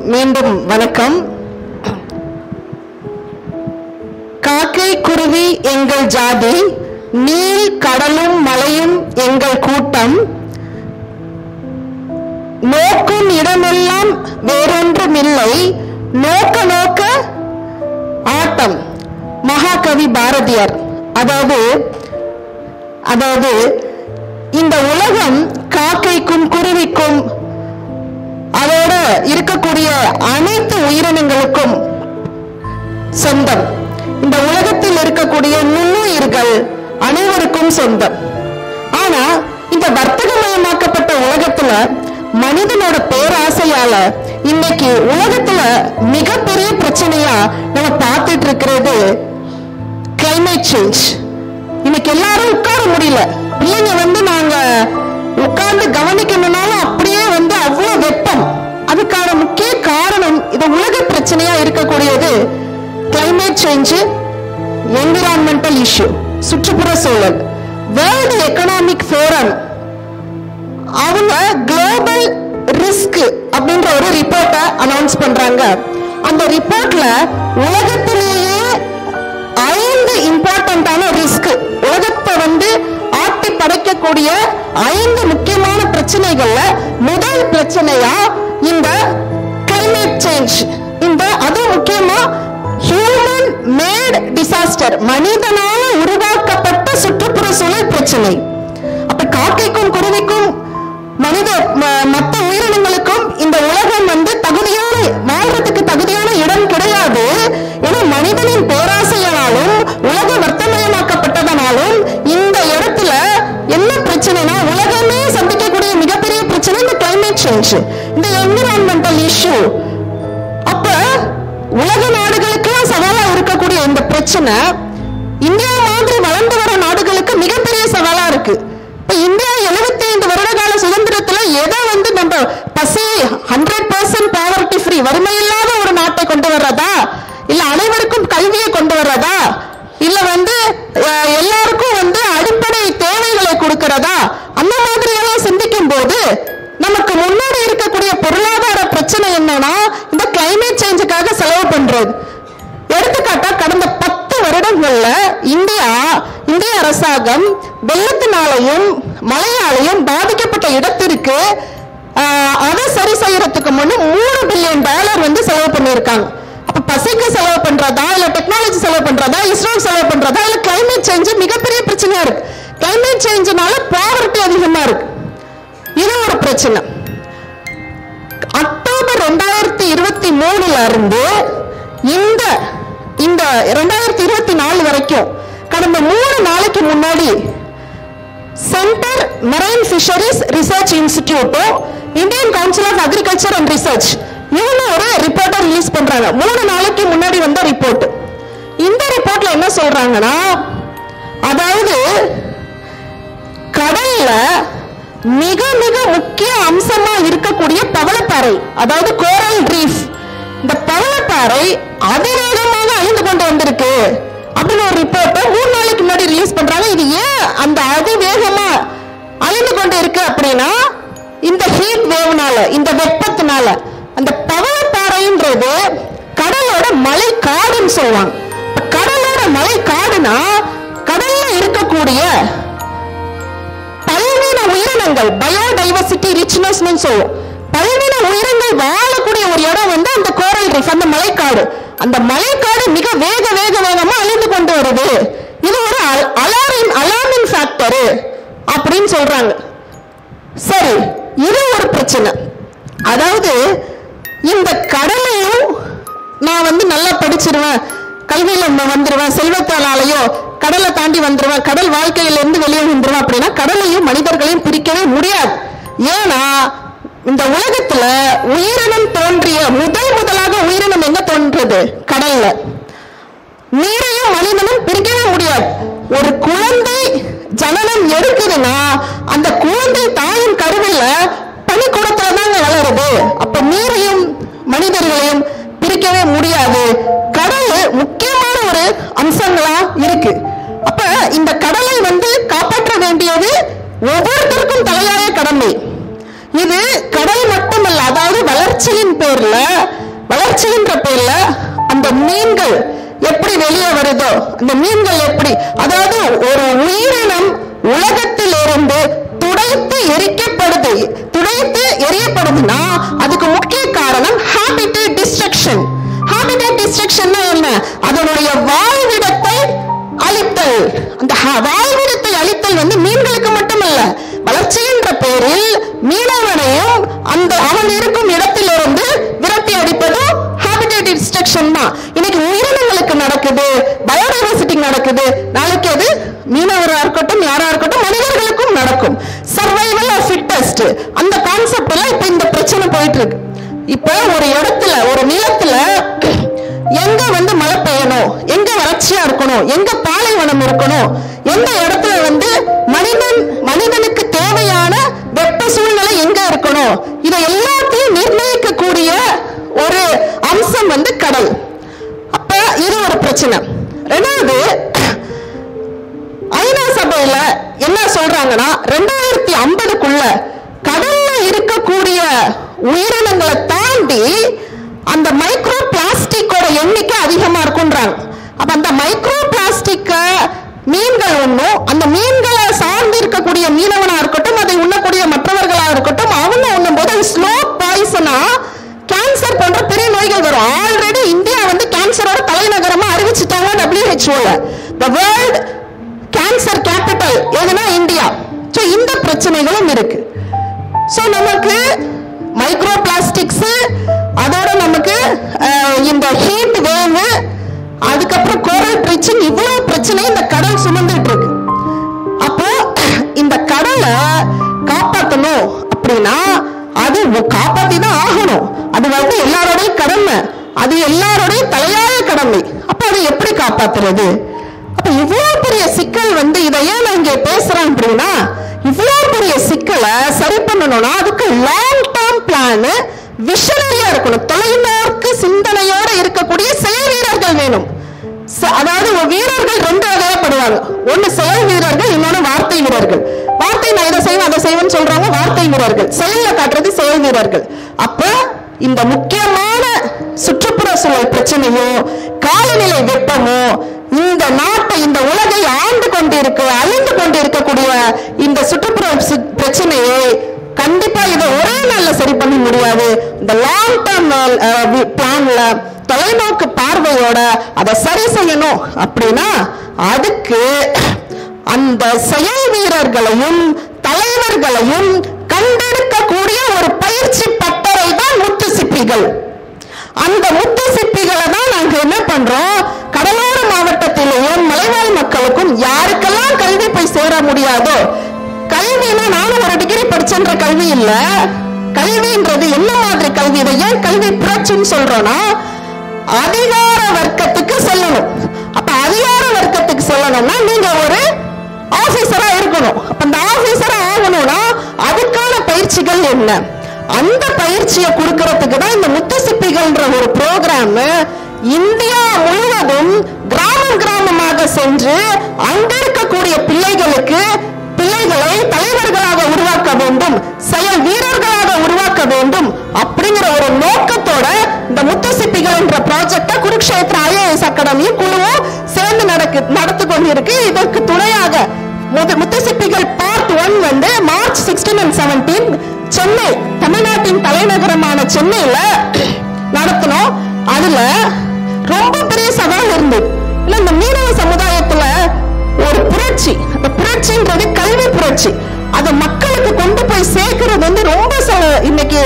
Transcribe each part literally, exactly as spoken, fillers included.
மீண்டும் வணக்கம். காக்கை குருவி எங்கள் ஜாதி, நீல் கடலும் மலையும் எங்கள் கூட்டம், நோக்கும் இடமெல்லாம் வேறொன்றுமில்லை, நோக்க நோக்க ஆட்டம். மகாகவி பாரதியார். அதாவது அதாவது இந்த உலகம் காக்கைக்கும் குருவிக்கும் அதோட இருக்கக்கூடிய அனைத்து உயிரினங்களுக்கும் சொந்தம். இந்த உலகத்தில் இருக்கக்கூடிய நுண்ணுயிர்கள் அனைவருக்கும் சொந்தம். ஆனா இந்த வர்த்தகமயமாக்கப்பட்ட உலகத்துல மனிதனோட பேராசையால இன்னைக்கு உலகத்துல மிகப்பெரிய பிரச்சனையா நம்ம பார்த்துட்டு இருக்கிறது கிளைமேட் சேஞ்ச். இன்னைக்கு எல்லாரும் உட்கார முடியல. பிள்ளைங்க வந்து நாங்க உட்கார்ந்து கவனிக்கணும்னாலும் அப்படியே வந்து அவ்வளவு வெப்பம். அதுக்கான முக்கிய காரணம் இது உலக பிரச்சனையா இருக்கக்கூடியது கிளைமேட் சேஞ்ச், என்விரான்மெண்டல் இஷ்யூ, சுற்றுப்புற சூழல். வேர்ல்டு எக்கனாமிக் ஃபோரம் அவங்க குளோபல் ரிஸ்க் அப்படின்ற ஒரு ரிப்போர்ட்டை அனௌன்ஸ் பண்றாங்க. அந்த ரிப்போர்ட்ல உலகத்திலேயே ஐந்து இம்பார்ட்டன்டான ரிஸ்க், உலகத்தை வந்து ஆட்டி படைக்கக்கூடிய ஐந்து முக்கியமான பிரச்சனைகள்ல முதல் பிரச்சனையா இந்த கிளைமேட் சேஞ்ச். இந்த அது முக்கியமா ஹியூமன் மேட் டிசாஸ்டர், மனிதனால உருவாக்கப்பட்ட சுற்றுப்புற சூழல் பிரச்சனை. அப்ப காக்கைக்கும் குருவிக்கும் மனித மற்ற உயிரினங்களுக்கும் இந்த உலகம் வந்து தகுதியான வாழ்றதுக்கு தகுதியான இடம் கிடையாது. ஏன்னா மனிதனின் பேராசையாலும் உலக வர்த்தமயமாக்கப்பட்டதனாலும் இந்த இடத்துல என்ன பிரச்சனைனா உலகமே சந்திக்கக்கூடிய மிகப்பெரிய பிரச்சனை இந்த கிளைமேட் சேஞ்ச், இந்த என்விரான்மெண்டல் இஷ்யூ. அப்ப உலக நாடுகளுக்கு சவாலா இருக்கக்கூடிய இந்த பிரச்சனை இந்தியா மாதிரி வளர்ந்து வர நாடுகளுக்கு மிகப்பெரிய சவாலா இருக்கு. இப்ப இந்தியா எழுபத்தி ஐந்து வருட கால சுதந்திரத்துல எதை வந்து நம்ம பசி ஹண்ட்ரட் பர்சன்ட் பாவர்ட்டி ஃப்ரீ, வறுமை இல்லாத ஒரு நாட்டை கொண்டு வர்றதா, இல்ல அனைவருக்கும் கல்வியை கொண்டு வர்றதா, இல்ல வந்து எல்லாருக்கும் வந்து அடிப்படை தேவைகளை கொடுக்கிறதா, அந்த மாதிரி எல்லாம் சிந்திக்கும் போது நமக்கு முன்னாடி இருக்கக்கூடிய பொருளாதார பிரச்சனை என்னன்னா இந்த கிளைமேட் சேஞ்சுக்காக செலவு பண்றது. எடுத்துக்காட்டா கடந்த பத்து வருடங்கள்ல இந்தியா இந்திய அரசாங்கம் வெள்ளத்தினாலையும் மழையாலையும் பாதிக்கப்பட்ட இடத்திற்கு அதை சரி செய்யறதுக்கு முன்னு மூணு பில்லியன் டாலர் வந்து செலவு பண்ணியிருக்காங்க. அப்ப பசிக்கு செலவு பண்றதா, இல்ல டெக்னாலஜி செலவு பண்றதா, இஸ்ரோ செலவு பண்றதா, இல்ல கிளைமேட் சேஞ்ச் மிகப்பெரிய பிரச்சனையா இருக்கு. கிளைமேட் சேஞ்சுனால பாவர்ட்டி அதிகமா இருக்கு. இது ஒரு பிரச்சனை. அக்டோபர் ரெண்டாயிரத்தி இருபத்தி மூணுல இருந்து இந்த இந்த ரெண்டாயிரத்தி இருபத்தி நாலு வரைக்கும் கடந்த மூணு நாளைக்கு முன்னாடி சென்டர் மெரைன் ஃபிஷரிஸ் ரிசர்ச் இன்ஸ்டிடியூட்டும் Indian Council of Agriculture and Research இவங்க ஒரு ரிப்போர்ட்டை ரிலீஸ் பண்றாங்க. மூணு நாளைக்கு முன்னாடி வந்த ரிப்போர்ட். இந்த ரிப்போர்ட்ல என்ன சொல்றாங்கன்னா, அதாவது கடல்ல மிக மிக முக்கிய அம்சமா இருக்கக்கூடிய பவளப்பாறை, அதாவது கோரல் ரீஃப், இந்த பவளப்பாறை அதிவேகமாக அழிந்து கொண்டு வந்திருக்கு அப்படின்னு ஒரு ரிப்போர்ட்டை மூணு நாளைக்கு முன்னாடி ரிலீஸ் பண்றாங்க. இது ஏன் அந்த அதிவேகமா அழிந்து கொண்டு இருக்கு அப்படின்னா இந்த ஹீட் வேவ்னால, இந்த வெப்பத்தினால. அந்த பவளப்பாறைன்றது கடலோட மலை காடுன்னு சொல்லுவாங்க. கடலோட மலை காடுனா கடல்ல இருக்கக்கூடிய பல்வேறு உயிரினங்கள், பயோடைவர்சிட்டி ரிச்னஸ் சொல்லுவோம், பல்வேறு உயிரினங்கள் வாழக்கூடிய ஒரு இடம் வந்து அந்த கோரல் ரீஃப், அந்த மலைக்காடு. அந்த மலைக்காடு மிக வேக வேக வேகமா அழிந்து கொண்டு வருது. இது ஒரு அலாரிங் அலார்மிங் ஃபேக்டர் அப்படின்னு சொல்றாங்க. சரி, இது ஒரு பிரச்சனை. அதாவது இந்த கடலையும் நான் வந்து நல்லா படிச்சிருவேன், கல்வியில வந்துருவேன், செல்வத்தாலேயோ கடலை தாண்டி வந்துருவேன், கடல் வாழ்க்கையிலிருந்து வெளியே வந்துருவேன் அப்படின்னா கடலையும் மனிதர்களையும் பிரிக்கவே முடியாது. ஏன்னா இந்த உலகத்துல உயிரினம் தோன்றிய முதல் முதலாக உயிரினம் எங்க தோன்றது? கடல்ல. நீரையும் மனிதனும் பிரிக்கவே முடியாது. ஒரு குழந்தை ஜனனம் எடுக்குதுன்னா அந்த குழந்தை தாயின் கருவில பனிக்கூடத்துல தாங்க வளருது. அப்ப நீரையும் மனிதர்களையும் பிரிக்கவே முடியாது. கடல் முக்கியமான ஒரு அம்சங்களா இருக்கு. அப்ப இந்த கடலை வந்து காப்பாற்ற வேண்டியது ஒவ்வொருத்தருக்கும் தலையாய கடமை. இது கடல் மட்டுமல்ல, அதாவது வளர்ச்சியின் பேர்ல வளர்ச்சின்ற பேர்ல அந்த மீன்கள் எப்படி வெளியே வருதோ, அந்த மீன்கள் எப்படி, அதாவது ஒரு உயிரினம் உலகத்தில் இருந்து துடைத்து எரிக்கப்படுது, துடைத்து எரியப்படுதுன்னா அதுக்கு முக்கிய காரணம் ஹாபிடேட் டிஸ்ட்ரக்ஷன். ஹாபிடேட் டிஸ்ட்ரக்ஷன் என்ன? அதனுடைய வாழ்விடத்தை அழித்தல். அந்த வாழ்விடத்தை அழித்தல் வந்து மீன்களுக்கு மட்டுமல்ல, வளர்ச்சின்ற பேரில் மீனவனையும் அந்த அவன் இருக்கும் இடத்திலிருந்து விரட்டி அடிப்பதும் ஹாபிடேட் டிஸ்ட்ரக்ஷன் தான். இன்னைக்கு உயிரினங்களுக்கு நடக்குது, பயோடைவர்சிட்டி நடக்குது, நாளைக்கு அது மீனவராக இருக்கட்டும் யாரா இருக்கட்டும் மனிதர்களுக்கும் நடக்கும். சர்வைவல் ஆஃப் ஃபிட்டஸ்ட் அந்த கான்செப்ட்ல இப்ப இந்த பிரச்சனை போயிட்டு இருக்கு. இப்ப ஒரு இடத்துல ஒரு நிலத்துல எங்க வந்து மழை பெய்யணும், எங்க வறட்சியா இருக்கணும், எங்க பாலைவனம் இருக்கணும், எந்த இடத்துல வந்து மனிதன் மனிதனுக்கு தேவையான வெப்ப சூழ்நிலை எங்க இருக்கணும், இதை எல்லாத்தையும் நிர்ணயிக்கக்கூடிய ஒரு அம்சம் வந்து கடல். அப்ப இது ஒரு பிரச்சனை. ரெண்டாவது, ஐநா சபையில என்ன சொல்றாங்கன்னா ரெண்டாயிரத்தி ஐம்பதுக்குள்ள கடல்ல இருக்கக்கூடிய உயிரினங்களை தாண்டி அந்த மைக்ரோ பிளாஸ்டிக்கோட எண்ணிக்கை அதிகமா இருக்குன்றாங்க. அப்ப அந்த மைக்ரோ பிளாஸ்டிக்க மீன்கள் ஒண்ணும், அந்த மீன்களை சார்ந்து இருக்கக்கூடிய மீனவனா இருக்கட்டும், அதை உண்ணக்கூடிய மற்றவர்களா இருக்கட்டும், அவங்க உண்ணும் போது ஸ்லோ பாய்சனா கேன்சர் போன்ற பெரிய நோய்கள் வரும். ஆல்ரெடி இந்தியா வந்து கேன்சரோட தலைநகரமா அறிவிச்சுட்டாங்க டபிள்யூஹெச்ஓல. தி வேர்ல்ட் கேன்சர் கேபிட்டல் எதுனா இந்தியா. சோ இந்த பிரச்சனைகளும் இருக்கு. சோ நமக்கு மைக்ரோ பிளாஸ்டிக்ஸ், அதோட நமக்கு இந்த ஹீட் வேவ், அதுக்கப்புறம் கோரல் ப்ளீச்சிங், இவ்வளவு பிரச்சனை இந்த கடல் சுமந்துட்டு இருக்கு. அப்போ இந்த கடலை காப்பாற்றணும் அப்படின்னா அது காப்பாத்தி தான் ஆகணும். அது வந்து எல்லாரோடைய கடமை, அது எல்லாரோடைய தலையாய கடமை. அப்ப அதை எப்படி காப்பாத்துறது? அப்ப இவ்வளவு பெரிய சிக்கல் வந்து இதை ஏன் நான் இங்க பேசுறேன் அப்படின்னா, இவ்வளவு பெரிய சிக்கலை சரி பண்ணணும்னா அதுக்கு லாங் டேர்ம் பிளான், விஷனரியா இருக்கணும், தொலைநோக்கு சிந்தனையோட இருக்கக்கூடிய செயல் வீரர்கள் வேணும். அதாவது வீரர்கள் ரெண்டு வகைப்படுவாங்க. ஒன்னு செயல் வீரர்கள், இன்னொன்னு வார்த்தை வீரர்கள். வார்த்தை நான் இதை செய்வேன் அதை செய்வேன்னு சொல்றாங்க வார்த்தை வீரர்கள், செயல்ல காட்டுறது செயல் வீரர்கள். அப்ப இந்த முக்கியமான சுற்றுப்புற சூழல் பிரச்சனையோ காலநிலை வெப்பமோ இந்த நாட்டை இந்த உலகை ஆண்டு கொண்டிருக்க அழிந்து கொண்டிருக்கக்கூடிய இந்த சுற்றுப்புற பிரச்சனையை கண்டிப்பா இதை ஒரே நாள்ல சரி பண்ண முடியாது. இந்த லாங் டேர்ம் பிளான்ல தொலைநோக்கு பார்வையோட அதை சரி செய்யணும் அப்படின்னா அதுக்கு அந்த செயல் வீரர்களையும் தலைவர்களையும் கண்டெடுக்கக்கூடிய ஒரு பயிற்சி பட்டறை தான் முத்து சிப்பிகள். அந்த முத்து சிப்பிகளை தான் நாங்க என்ன பண்றோம், கடலோர மாவட்டத்திலேயும் மலைவாழ் மக்களுக்கும் யாருக்கெல்லாம் கல்வி போய் சேர முடியாதோ, கல்வினா நானும் ஒரு டிகிரி படிச்சன்ற கல்வி இல்ல, கல்வின்றது என்ன மாதிரி கல்வி, இதை ஏன் கல்வி புரட்சின்னு சொல்றோம்னா அதிகார வர்க்கத்துக்கு செல்லணும். அப்ப அதிகார வர்க்கத்துக்கு செல்லணும்னா நீங்க ஒரு ஆபீசரா இருக்கணும். அப்ப அந்த ஆபீசரா ஆகணும்னா அதுக்கான பயிற்சிகள் என்ன, அந்த பயிற்சியை கொடுக்கறதுக்கு தான் இந்த முத்து சிப்பிகள்ன்ற ஒரு ப்ரோக்ராம் இந்தியா முழுவதும் கிராமம் கிராமமாக சென்று அங்க இருக்கக்கூடிய பிள்ளைகளுக்கு பிள்ளைகளை தலைவர்களாக உருவாக்க வேண்டும், செயல் வீரர்களாக உருவாக்க வேண்டும் அப்படிங்கிற ஒரு நோக்கத்தோட இந்த முத்து சிப்பிகள் என்ற ப்ராஜெக்ட குருக்ஷேத்ரா ஐஏஎஸ் அகாடமியும் குழுவும் சேர்ந்து நடக்கு நடத்து கொண்டிருக்கு. இதற்கு துணையாக முத்து சிப்பிகள் பார்ட் ஒன் வந்து March sixteen and seventeen Chennai, தமிழ்நாட்டின் தலைநகரமான சென்னையில நடத்தணும். அதுல ரொம்ப பெரிய சவால் இருந்தது. இல்ல இந்த மீனவ சமுதாயத்துல ஒரு புரட்சி, அந்த புரட்சின்றது கல்வி புரட்சி, அதை மக்களுக்கு கொண்டு போய் சேர்க்கிறது வந்து ரொம்ப இன்னைக்கு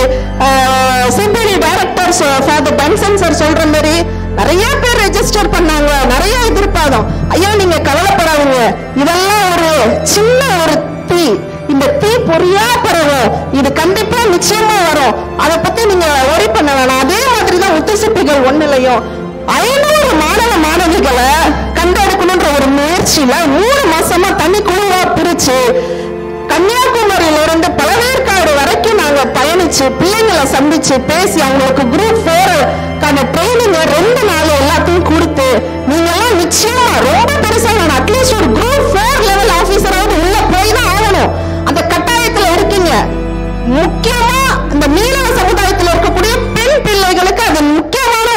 CBT director father Benson sir சொல்ற மாதிரி நிறைய பேர் ரெஜிஸ்டர் பண்ணாங்க, நிறைய எதிர்பார்த்தோம். ஐயா நீங்க கவலைப்படாதீங்க, இதெல்லாம் ஒரு சின்ன ஒரு தீ, இந்த தீ பொறியா பரவும், இது கண்டிப்பா நிச்சயமா வரும், அதை பத்தி நீங்க ஒரி பண்ண வேணாம். அதே மாதிரிதான் முத்து சிப்பிகள் ஒண்ணுலையும் ஐநூறு மாணவ மாணவிகளை கண்டெடுக்கணும்ன்ற ஒரு முயற்சியில மூணு மாசமா தனி குழுவா பிரிச்சு கன்னியாகுமரியில இருந்து பழவேற்காடு வரைக்கும் நாங்க பயணிச்சு பிள்ளைங்களை சந்திச்சு பேசி அவங்களுக்கு குரூப் போருக்கான ட்ரைனிங் ரெண்டு நாள் எல்லாத்தையும் கொடுத்து நீங்க எல்லாம் நிச்சயமா ரொம்ப பெருசா நான் அட்லீஸ்ட் ஒரு குரூப் போர் லெவல் ஆபீசராவது உள்ள போய் தான் ஆகணும், அந்த கட்டாயத்துல இருக்கீங்க. முக்கியமா இந்த மீனவ சமுதாயத்தில் இருக்கக்கூடிய பெண் பிள்ளைகளுக்கு அது முக்கியமான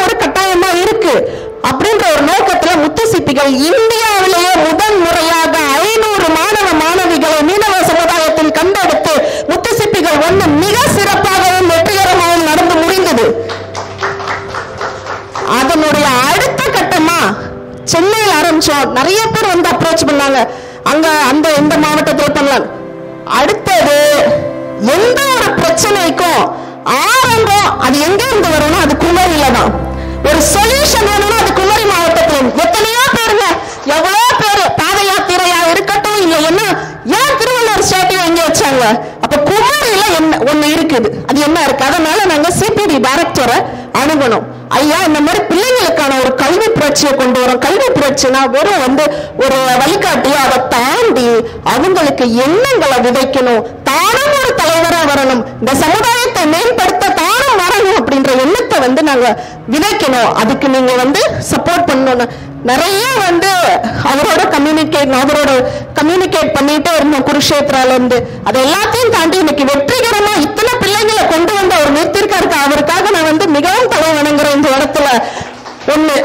நீங்கள் இந்தியாவிலேயே முதன் முறையாக ஐநூறு மாணவ மாணவிகளை மீனவ சமுதாயத்தில் கண்டெடுத்து முத்துசிப்பிகள் ஒன்று மிக சிறப்பாகவும் வெற்றிகரமாகவும் நடந்து முடிந்தது. அதனுடைய அடுத்த கட்டமா சென்னையில் ஆரம்பிச்சோம். நிறைய பேர் வந்து அப்ரோச் பண்ணாங்க, அங்க அந்த இந்த மாவட்டத்தில் பண்ணலாம். அடுத்தது எந்த ஒரு பிரச்சனைக்கும் ஆரம்பம் அது எங்க இருந்து வரணும், அது குமரியில தான். ஒரு சொல்யூஷன் வேணும்னா அது குமரி மாவட்டத்தில். எத்தனையோ பேருங்க, எவ்வளவு பேரு பாத யாத்திரையா இருக்கட்டும் இல்ல என்ன, ஏன் திருவள்ளுவர் ஸ்டாட்யூ எங்க வச்சாங்க? அப்ப குமரியில என்ன ஒண்ணு இருக்குது, அது என்ன இருக்கு? அதனால நாங்க சிபிடி டைரக்டரை அணுகணும். ஐயா, இந்த மாதிரி பிள்ளைங்களுக்கான ஒரு கல்வி புரட்சியை கொண்டு வரோம். கல்வி புரட்சினா வெறும் வந்து ஒரு வழிகாட்டியோ, அதை தாண்டி அவங்களுக்கு எண்ணங்களை விதைக்கணும். தானும் ஒரு தலைவரா வரணும், இந்த சமுதாயத்தை மேம்படுத்த தானும் வரணும் அப்படின்ற எண்ணத்தை வந்து நாங்க விதைக்கணும். அதுக்கு நீங்க வந்து சப்போர்ட் பண்ணணும். நிறைய வந்து அவரோட கம்யூனிகேட் அவரோட கம்யூனிகேட் பண்ணிட்டே இருந்தோம் குருஷேத்ரால இருந்து. அது எல்லாத்தையும் தாண்டி இன்னைக்கு வெற்றிகரமா இத்தனை பிள்ளைங்களை கொண்டு வந்து அவர் நிறுத்திருக்காரு. அவருக்காக நான் வந்து மிகவும் தலை வணங்குறேன் இந்த இடத்துல. ஒண்ணு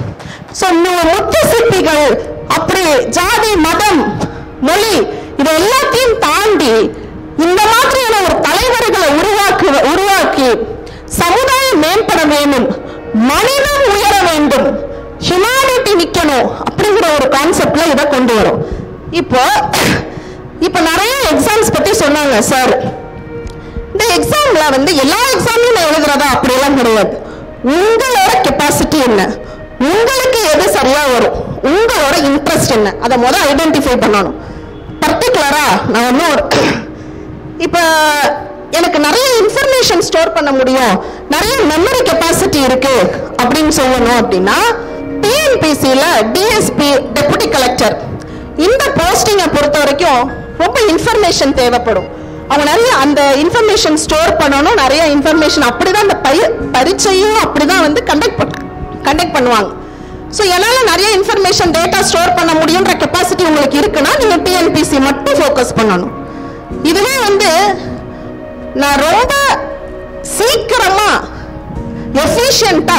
முத்துசிப்பிகள் அப்படி ஜாதி மதம் மொழி இது எல்லாத்தையும் தாண்டி இந்த மாதிரியான ஒரு தலைவர்களை உருவாக்கி உருவாக்கி சமுதாயம் மேம்பட வேண்டும், மனிதம் உயர வேண்டும், ஹியூமானிட்டி நிக்கணும் அப்படிங்கிற ஒரு கான்செப்ட்ல இதை கொண்டு வரும். இப்போ இப்ப நிறைய எக்ஸாம்ஸ் பத்தி சொன்னாங்க சார். இந்த எக்ஸாம்ல வந்து எல்லா எக்ஸாம்லயும் எழுதுறதா அப்படியெல்லாம் கிடையாது. உங்களோட கெப்பாசிட்டி என்ன, உங்களுக்கு எது சரியா வரும், உங்களோட இன்ட்ரெஸ்ட் என்ன, அதை முதல்ல ஐடென்டிஃபை பண்ணணும். பர்டிகுலரா நான் வந்து ஒரு இப்ப எனக்கு நிறைய இன்ஃபர்மேஷன் ஸ்டோர் பண்ண முடியும், நிறைய மெமரி கெப்பாசிட்டி இருக்கு அப்படின்னு சொல்லணும் அப்படின்னா டிஎன்பிசியில டிஎஸ்பி டெபுட்டி கலெக்டர் இந்த போஸ்டிங்கை பொறுத்த வரைக்கும் ரொம்ப இன்ஃபர்மேஷன் தேவைப்படும். அவங்க நிறைய அந்த இன்ஃபர்மேஷன் ஸ்டோர் பண்ணணும், நிறைய இன்ஃபர்மேஷன். அப்படிதான் அந்த பரீட்சையும் அப்படிதான் வந்து கண்டக்ட் கண்டக்ட் பண்ணுவாங்க. ஸோ என்னால் நிறைய இன்ஃபர்மேஷன் டேட்டா ஸ்டோர் பண்ண முடியுன்ற கெப்பாசிட்டி உங்களுக்கு இருக்குன்னா நீங்க டிஎன்பிசி மட்டும் ஃபோக்கஸ் பண்ணணும். இதுவே வந்து நான் ரொம்ப சீக்கிரமா எஃபிஷியன்ட்டா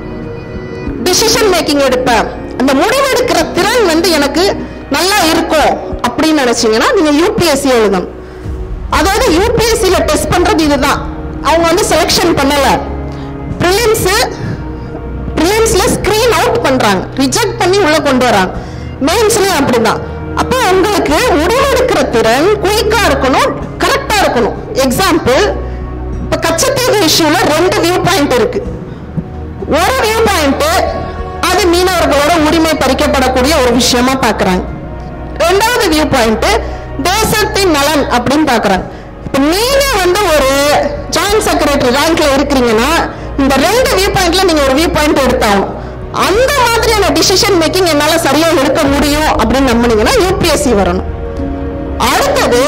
டிசிஷன் மேக்கிங் எடுப்பேன், அந்த முடிவெடுக்கிற திறன் வந்து எனக்கு நல்லா இருக்கும் அப்படின்னு நினைச்சீங்கன்னா நீங்க யூபிஎஸ்சி எழுதணும். அதாவது யூபிஎஸ்சியில டெஸ்ட் பண்றது இதுதான். அவங்க வந்து செலக்ஷன் பண்ணல, பிரிலிம்ஸ் பிரிலிம்ஸ்ல ஸ்கிரீன் அவுட் பண்றாங்க, ரிஜெக்ட் பண்ணி உள்ள கொண்டு வராங்க. மெயின்ஸ்லயும் அப்படிதான். அப்போ உங்களுக்கு முடிவெடுக்கிற திறன் குயிக்கா இருக்கணும், கரெக்டா இருக்கணும். எக்ஸாம்பிள், இப்ப கச்சத்தீவு இஷ்யூல ரெண்டு வியூ பாயிண்ட் இருக்கு. ஒரு வியூ பாயிண்ட் அது மீனவர்களோட உரிமை பறிக்கப்படக்கூடிய ஒரு விஷயமா பாக்குறாங்க. ரெண்டாவது வியூ பாயிண்ட் தேசத்தின் நலன் அப்படின்னு பாக்குறாங்க. இப்ப நீங்க வந்து ஒரு ஜாயிண்ட் செக்ரட்டரி ரேங்க்ல இருக்கிறீங்கன்னா இந்த ரெண்டு வியூ பாயிண்ட்ல நீங்க ஒரு வியூ பாயிண்ட் எடுத்தாகணும். அந்த மாதிரியான டிசிஷன் மேக்கிங் என்னால சரியா எடுக்க முடியும் அப்படின்னு நம்பினீங்கன்னா யூபிஎஸ்சி வரணும். அடுத்தது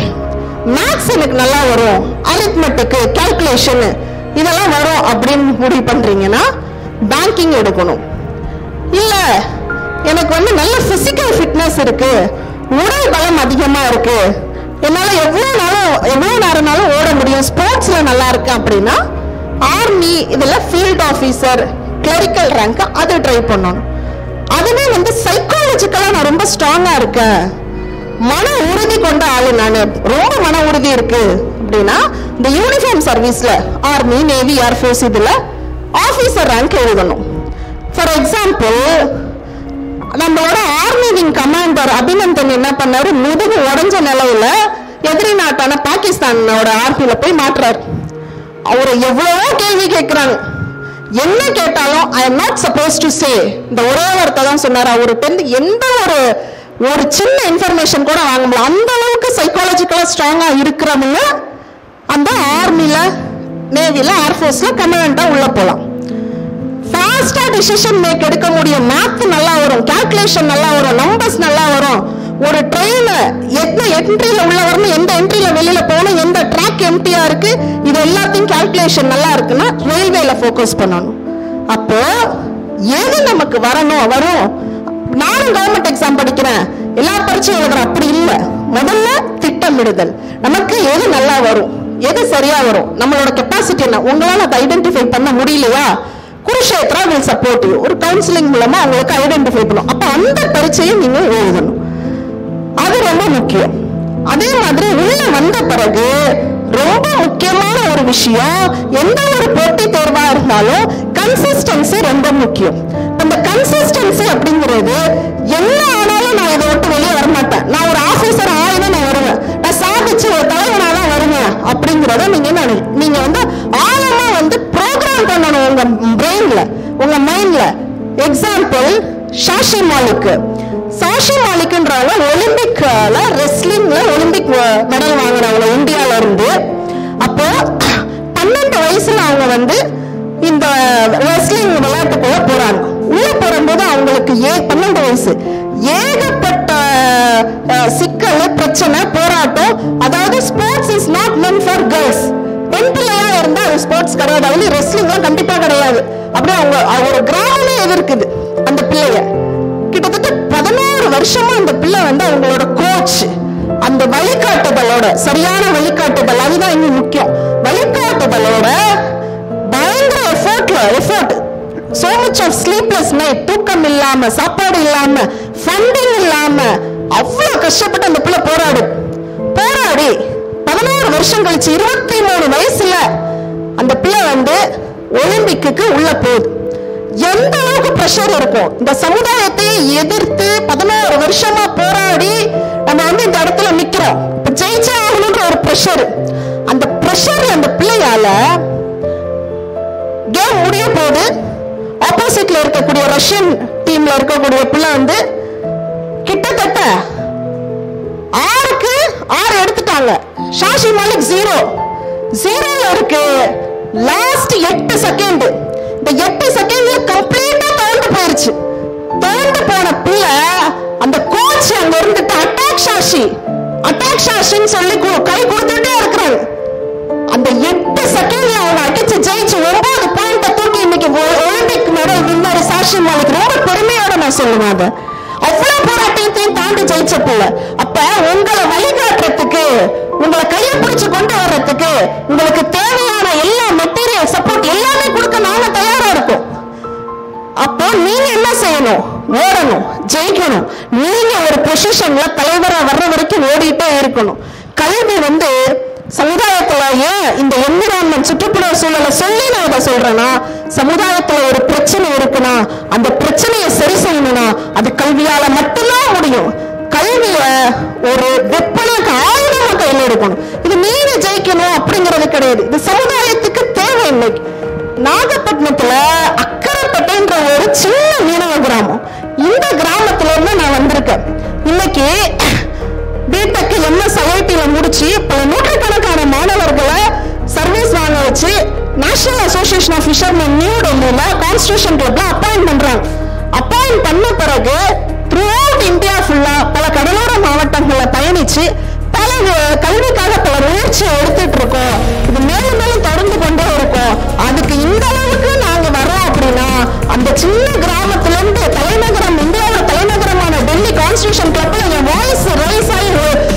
மேத்ஸ் எனக்கு நல்லா வரும், அரித்மெட்டிக் கால்குலேஷன் இதெல்லாம் வரும் அப்படின்னு முடிவு பண்றீங்கன்னா பேங்கிங் எடுக்கணும். இல்ல எனக்கு வந்து நல்ல பிசிக்கல் ஃபிட்னஸ் இருக்கு, உடல் பலம் அதிகமா இருக்கு, என்னால எவ்வளவு நாளும் எவ்வளவு நேரம்னாலும் ஓட முடியும், ஸ்போர்ட்ஸ்ல நல்லா இருக்கு அப்படின்னா ஆர்மி இதுல ஃபீல்ட் ஆபீசர் கிளரிக்கல் ரேங்க் அது ட்ரை பண்ணணும். அதுவே வந்து சைக்காலஜிக்கலா நான் ரொம்ப ஸ்ட்ராங்கா இருக்கேன், மன உறுதி கொண்ட ஆளு, நான் ரொம்ப மன உறுதி இருக்கு அப்படின்னா இந்த யூனிஃபார்ம் சர்வீஸ்ல ஆர்மி நேவி ஏர்ஃபோர்ஸ் இதுல ஆபீசர் ரேங்க் எழுதணும். ஃபார் எக்ஸாம்பிள், நம்மளோட ஆர்மி விங் கமாண்டர் அபிநந்தன் என்ன பண்ணாரு, முதுகு உடஞ்ச நிலையில எதிரி நாட்டான பாகிஸ்தானோட ஆர்மியில போய் மாற்றாரு. அவரை எவ்வளவோ கேள்வி கேட்கிறாங்க, என்ன கேட்டாலும் I am not supposed to say இந்த ஒரே வார்த்தை தான் சொன்னார். அவர்கிட்ட இருந்து எந்த ஒரு ஒரு சின்ன இன்ஃபர்மேஷன் கூட வாங்க முடியல. அந்த அளவுக்கு சைக்காலஜிக்கலா ஸ்ட்ராங்கா இருக்கிறவங்க அந்த ஆர்மில நேவில ஏர்ஃபோர்ஸ்ல கமாண்டா உள்ள போலாம். ஃபாஸ்டா டிசிஷன் மேக் எடுக்க முடியும், மேத் நல்லா வரும், கால்குலேஷன் நல்லா வரும், நம்பர்ஸ் நல்லா வரும். ஒரு ட்ரெயின்ல எந்த என்ட்ரியில உள்ள வரணும், எந்த என்ட்ரியில வெளியில போகணும், எந்த ட்ராக் எம்டியா இருக்கு, இது எல்லாத்தையும் கால்குலேஷன் நல்லா இருக்குன்னா ரயில்வேல ஃபோக்கஸ் பண்ணணும். அப்போ எது நமக்கு வரணும் வரும். நானும் கவர்மெண்ட் எக்ஸாம் படிக்கிறேன், எல்லா பரீட்சையும் எழுதுறேன் அப்படி இல்லை. முதல்ல திட்டமிடுதல், நமக்கு எது நல்லா வரும், எது சரியா வரும், நம்மளோட கெப்பாசிட்டி என்ன, உங்களால அதை ஐடென்டிஃபை பண்ண முடியலையா குருஷேத்ரா வில் சப்போர்ட் யூ. ஒரு கவுன்சிலிங் மூலமா அவங்களுக்கு ஐடென்டிஃபை பண்ணும். அப்ப அந்த பரீட்சையை நீங்க எழுதணும், அது ரொம்ப முக்கியம். அதே மாதிரி உள்ள வந்த பிறகு ரொம்ப முக்கியமான ஒரு விஷயம், எந்த ஒரு போட்டி தேர்வா இருந்தாலும் கன்சிஸ்டன்சி ரொம்ப முக்கியம். அந்த கன்சிஸ்டன்சி அப்படிங்கிறது என்ன ஆனாலும் நான் இதை விட்டு வெளியே வரமாட்டேன், நான் ஒரு ஆபீசர் ஆயிதான் நான் வருவேன், நான் சாதிச்சு ஒரு தலைவனாதான் வருவேன் அப்படிங்கிறத நீங்க நீங்க வந்து ஆழமா வந்து ப்ரோக்ராம் பண்ணணும் உங்க பிரெயின்ல, உங்க மைண்ட்ல. எக்ஸாம்பிள் ஷாஷி மாலிக். சாஷி மாலிக்ன்றவங்க ஒலிம்பிக்ல ரெஸ்லிங்ல ஒலிம்பிக் மெடல் வாங்கினவங்க இந்தியால இருந்து. அப்போ பன்னெண்டு வயசுல அவங்க வந்து இந்த ரெஸ்லிங் விளையாட்டுக்குள்ள போறாங்க. உள்ள போகும்போது அவங்களுக்கு ஏ பன்னெண்டு வயசு ஏகப்பட்ட சிக்கல், பிரச்சனை, போராட்டம். அதாவது sports is not meant for girls. பெண் பிள்ளையா இருந்தா அது ஸ்போர்ட்ஸ் கிடையாது, அதுல ரெஸ்லிங்லாம் கண்டிப்பா கிடையாது. அப்படியே அவங்க ஒரு கிராமமே எதிர்க்குது அந்த பிள்ளைய. கிட்டத்தட்ட பதினோரு வருஷமா அந்த பிள்ளை வந்து அவங்களோட கோச், அந்த வழிகாட்டுதலோட, சரியான வழிகாட்டுதல் அதுதான் இங்க முக்கியம். வழிகாட்டுதலோட பயங்கர எஃபோர்ட்ல effort so much of sleepless night, தூக்கம் இல்லாம, சாப்பாடு இல்லாம, ஃபண்டிங் இல்லாம அவ்வளவு கஷ்டப்பட்டு அந்த பிள்ளை போராடு போராடி பதினோரு வருஷம் கழிச்சு இருபத்தி மூணு வயசுல அந்த பிள்ளை வந்து ஒலிம்பிக்கு உள்ள போகுது. எந்த அளவுக்கு பிரஷர் இருக்கும், இந்த சமுதாயத்தை எதிர்த்து பதினோரு வருஷமா போராடி நம்ம வந்து இந்த இடத்துல நிக்கிறோம், ஜெயிச்சா ஆகணும்ன்ற ஒரு பிரஷர். அந்த பிரஷர் அந்த பிள்ளையால கேம் முடிய போது ஆப்போசிட்ல இருக்கக்கூடிய ரஷ்யன் டீம்ல இருக்கக்கூடிய பிள்ளை வந்து கிட்டத்தட்ட ஆறுக்கு ஆறு எடுத்துட்டாங்க. ஷாஷி மாலிக் ஜீரோ ஜீரோல இருக்கு. லாஸ்ட் எட்டு செகண்ட், இந்த எட்டு செகண்ட்ல கம்ப்ளீட்டா தோண்டு போயிருச்சு. தோண்டு போன பிள்ளை அந்த கோச் அங்க இருந்துட்டு அட்டாக் ஷாஷி அட்டாக் ஷாஷின்னு சொல்லி கை கொடுத்துட்டே இருக்கிறாங்க. அந்த எட்டு செகண்ட்ல அவங்க அடிச்சு ஜெயிச்சு ஒன்பது பாயிண்ட தூக்கி இன்னைக்கு ஒலிம்பிக் மெடல் வின்னர் ஷாஷி மாலிக். ரொம்ப பெருமையோட நான் சொல்லுவேன், அதை அவ்வளவு போராட்டத்தையும் தாண்டி ஜெயிச்ச பிள்ளை. அப்ப உங்களை வழிகாட்டுறதுக்கு, உங்களை கையை பிடிச்சு கொண்டு வர்றதுக்கு உங்களுக்கு தேவையான எல்லா மெட்டீரியல் சப்போர்ட் எல்லாமே கொடுக்க நாம தயாரா இருக்கும். அப்போ நீங்க என்ன செய்யணும், ஓடணும், ஜெயிக்கணும். நீங்க ஒரு பொசிஷன்ல தலைவரா வர்ற வரைக்கும் ஓடிட்டே இருக்கணும். கல்வி வந்து சமுதாயத்துல ஏன் இந்த என்விரான்மெண்ட் சுற்றுப்புற சூழலை சொல்லி நான் இதை சொல்றேன்னா, சமுதாயத்துல ஒரு பிரச்சனை இருக்குன்னா அந்த பிரச்சனையை சரி செய்யணும்னா அது கல்வியால மட்டும்தான் முடியும். கல்விய ஒரு வெப்பனுக்கு ஆயுதமா கையில எடுக்கணும். இது நீங்க ஜெயிக்கணும் அப்படிங்கிறது கிடையாது, இது சமுதாயத்துக்கு தேவை. இன்னைக்கு நாகப்பட்டினத்துல அக்கரைப்பேட்டைன்ற ஒரு சின்ன மீனவ கிராமம், இந்த கிராமத்துல இருந்து நான் வந்திருக்கேன். இன்னைக்கு பிடெக் எம்எஸ் ஐஐடில முடிச்சு பல நூற்றுக்கணக்கான மாணவர்களை சர்வீஸ் வாங்க வச்சு National Association of Fishermen New டெல்லியில கான்ஸ்டிடியூஷன் கிளப்ல அப்பாயிண்ட் பண்றாங்க. அப்பாயிண்ட் பண்ண பிறகு த்ரூ அவுட் இந்தியா ஃபுல்லா பல கடலோர மாவட்டங்களை பயணிச்சு பல கல்விக்காக பல முயற்சியை எடுத்துட்டு இருக்கோம். இது மேலும் மேலும் தொடர்ந்து கொண்டே இருக்கும். அதுக்கு இந்த அளவுக்கு நாங்க வரோம் அப்படின்னா அந்த சின்ன கிராமத்துல இருந்து தலைநகரம், இந்தியாவோட தலைநகரமான டெல்லி கான்ஸ்டிடியூஷன் கிளப்ல என் வாய்ஸ் ரைஸ் ஆகி